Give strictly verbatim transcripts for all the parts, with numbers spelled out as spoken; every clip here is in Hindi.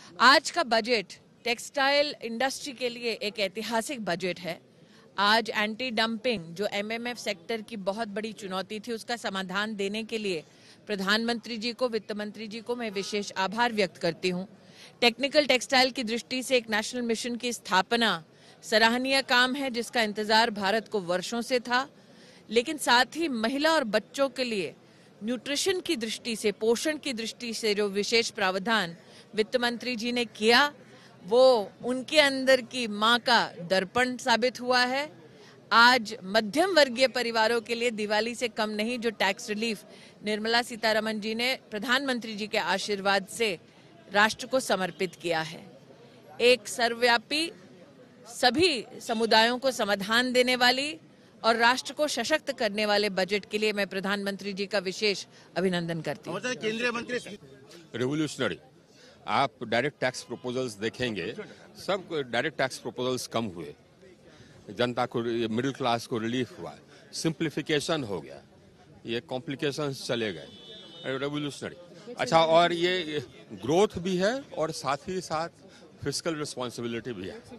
आज का बजट टेक्सटाइल इंडस्ट्री के लिए एक ऐतिहासिक बजट है। आज एंटी डंपिंग जो एमएमएफ सेक्टर की बहुत बड़ी चुनौती थी, उसका समाधान देने के लिए प्रधानमंत्री जी को, वित्त मंत्री जी को मैं विशेष आभार व्यक्त करती हूं। टेक्निकल टेक्सटाइल की दृष्टि से एक नेशनल मिशन की स्थापना सराहनीय काम है, जिसका इंतजार भारत को वर्षों से था। लेकिन साथ ही महिला और बच्चों के लिए न्यूट्रिशन की दृष्टि से, पोषण की दृष्टि से जो विशेष प्रावधान वित्त मंत्री जी ने किया, वो उनके अंदर की मां का दर्पण साबित हुआ है। आज मध्यम वर्गीय परिवारों के लिए दिवाली से कम नहीं जो टैक्स रिलीफ निर्मला सीतारमण जी ने प्रधानमंत्री जी के आशीर्वाद से राष्ट्र को समर्पित किया है। एक सर्वव्यापी, सभी समुदायों को समाधान देने वाली और राष्ट्र को सशक्त करने वाले बजट के लिए मैं प्रधानमंत्री जी का विशेष अभिनंदन करती हूँ। केंद्रीय मंत्री रेवोल्यूशनरी, आप डायरेक्ट टैक्स प्रपोजल्स देखेंगे, सब डायरेक्ट टैक्स प्रपोजल्स कम हुए, जनता को, मिडिल क्लास को रिलीफ हुआ, सिंप्लीफिकेशन हो गया, ये कॉम्प्लिकेशंस चले गए। रेवोल्यूशनरी अच्छा, और ये ग्रोथ भी है और साथ ही साथ फिस्कल रिस्पॉन्सिबिलिटी भी है।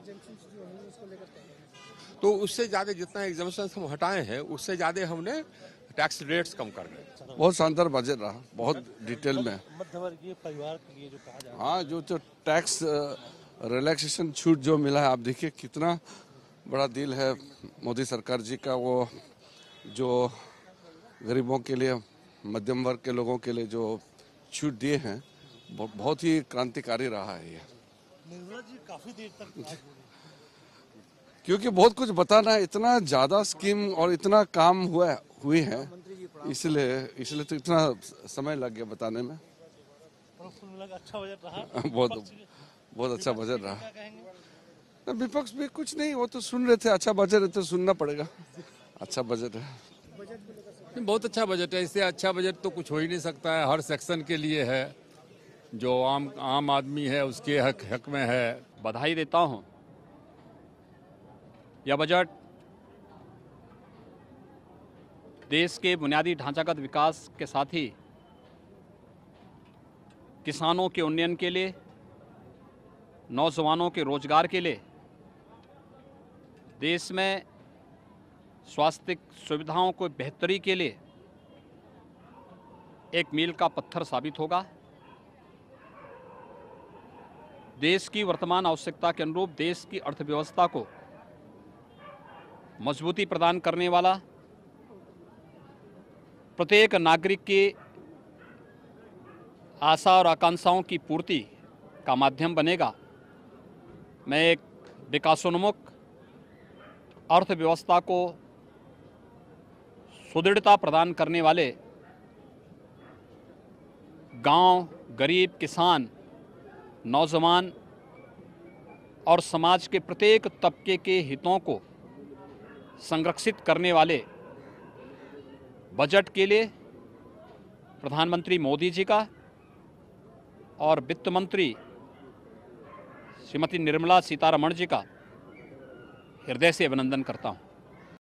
तो उससे ज्यादा जितना एग्जामिशन हम हटाए हैं, उससे ज्यादा हमने टैक्स रेट्स कम कर दिए। बहुत शानदार बजट रहा, बहुत डिटेल में। मध्यवर्गीय परिवार के लिए जो कहा जा रहा है, हाँ, जो जो टैक्स रिलैक्सेशन छूट जो मिला है, आप देखिए कितना बड़ा दिल है मोदी सरकार जी का। वो जो गरीबों के लिए, मध्यम वर्ग के लोगों के लिए जो छूट दिए हैं, बहुत ही क्रांतिकारी रहा है ये। निर्मला जी काफी देर तक क्योंकि बहुत कुछ बताना है, इतना ज्यादा स्कीम और इतना काम हुआ हुई है, इसलिए इसलिए तो इतना समय लग गया बताने में। अच्छा बजट रहा। बहुत बहुत अच्छा बजट रहा। विपक्ष भी कुछ नहीं, वो तो सुन रहे थे। अच्छा बजट है तो सुनना पड़ेगा। अच्छा बजट है, बहुत अच्छा बजट है। इससे अच्छा बजट तो कुछ हो ही नहीं सकता है। हर सेक्शन के लिए है, जो आम आम आदमी है उसके हक हक में है। बधाई देता हूं। यह बजट देश के बुनियादी ढांचागत विकास के साथ ही किसानों के उन्नयन के लिए, नौजवानों के रोजगार के लिए, देश में स्वास्थ्य सुविधाओं को बेहतरी के लिए एक मील का पत्थर साबित होगा। देश की वर्तमान आवश्यकता के अनुरूप देश की अर्थव्यवस्था को मजबूती प्रदान करने वाला, प्रत्येक नागरिक की आशा और आकांक्षाओं की पूर्ति का माध्यम बनेगा। मैं एक विकासोन्मुख अर्थव्यवस्था को सुदृढ़ता प्रदान करने वाले, गांव, गरीब, किसान, नौजवान और समाज के प्रत्येक तबके के हितों को संरक्षित करने वाले बजट के लिए प्रधानमंत्री मोदी जी का और वित्त मंत्री श्रीमती निर्मला सीतारमण जी का हृदय से अभिनंदन करता हूं।